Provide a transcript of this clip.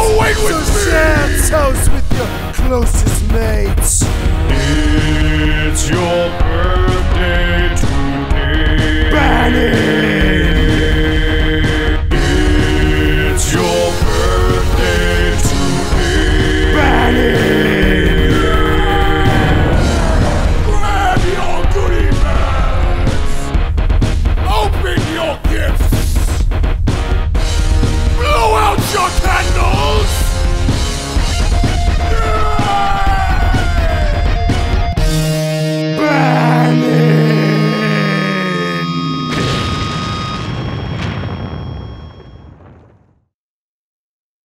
wait with me! So share toast with your closest mates. It's your birthday today. Bannon!